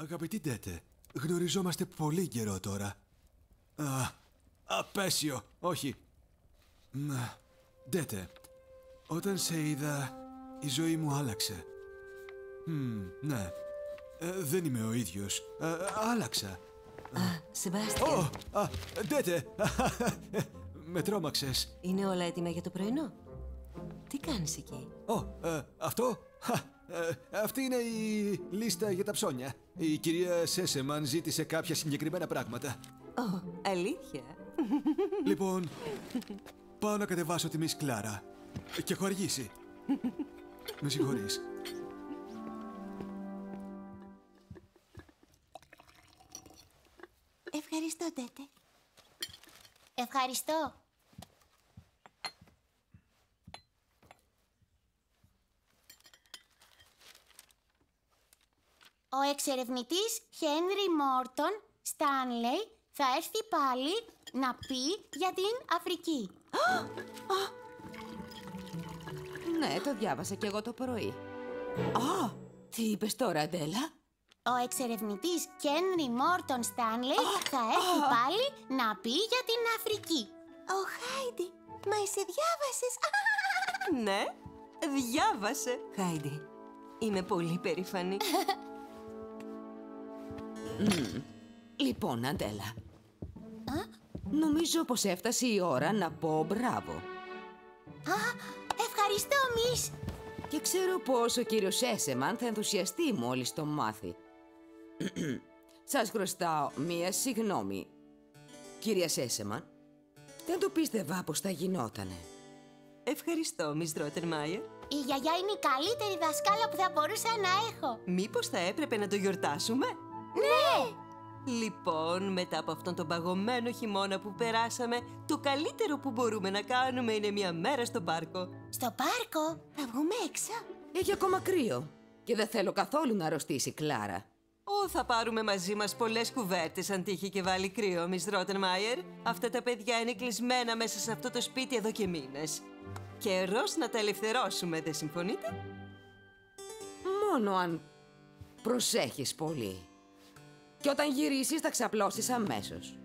Αγαπητή Ντέτε, γνωριζόμαστε πολύ καιρό τώρα. Απέσιο, όχι. Ντέτε, όταν σε είδα, η ζωή μου άλλαξε. Ναι, δεν είμαι ο ίδιος. Άλλαξα. Σεμπάστιαν. Ντέτε, με τρόμαξες. Είναι όλα έτοιμα για το πρωινό? Τι κάνεις εκεί? Αυτό. Αυτή είναι η λίστα για τα ψώνια. Η κυρία Σέσεμαν ζήτησε κάποια συγκεκριμένα πράγματα. Αλήθεια? Λοιπόν, πάω να κατεβάσω τη Miss Κλάρα. Και έχω αργήσει. Με συγχωρείς. Ευχαριστώ, Ντέτε. Ευχαριστώ. Ο εξερευνητής Χένρι Μόρτον Στάνλεϊ θα έρθει πάλι να πει για την Αφρική. Ναι, το διάβασα κι εγώ το πρωί. Τι είπες τώρα, Αντέλα? Ο εξερευνητής Χένρι Μόρτον Στάνλεϊ θα έρθει πάλι να πει για την Αφρική. Χάιντι, μα εσύ διάβασες? Ναι, διάβασε. Χάιντι, είμαι πολύ περήφανη. Λοιπόν, Αντέλα, νομίζω πως έφτασε η ώρα να πω μπράβο. Ευχαριστώ, Μις. Και ξέρω πως ο κύριος Σέσεμαν θα ενθουσιαστεί μόλις το μάθει. Σας χρωστάω μία συγγνώμη. Κυρία Σέσεμαν, δεν το πίστευα πως θα γινότανε. Ευχαριστώ, Miss Rottenmeier. Η γιαγιά είναι η καλύτερη δασκάλα που θα μπορούσα να έχω. Μήπως θα έπρεπε να το γιορτάσουμε? Ναι! Λοιπόν, μετά από αυτόν τον παγωμένο χειμώνα που περάσαμε, το καλύτερο που μπορούμε να κάνουμε είναι μια μέρα στο πάρκο. Στο πάρκο? Θα βγούμε έξω? Έχει ακόμα κρύο και δεν θέλω καθόλου να αρρωστήσει η Κλάρα. Θα πάρουμε μαζί μας πολλές κουβέρτες αν τύχει και βάλει κρύο, Miss Rottenmeier. Αυτά τα παιδιά είναι κλεισμένα μέσα σε αυτό το σπίτι εδώ και μήνες. Καιρός να τα ελευθερώσουμε, δεν συμφωνείτε? Μόνο αν προσέχεις πολύ. Και όταν γυρίσεις θα ξαπλώσεις αμέσως.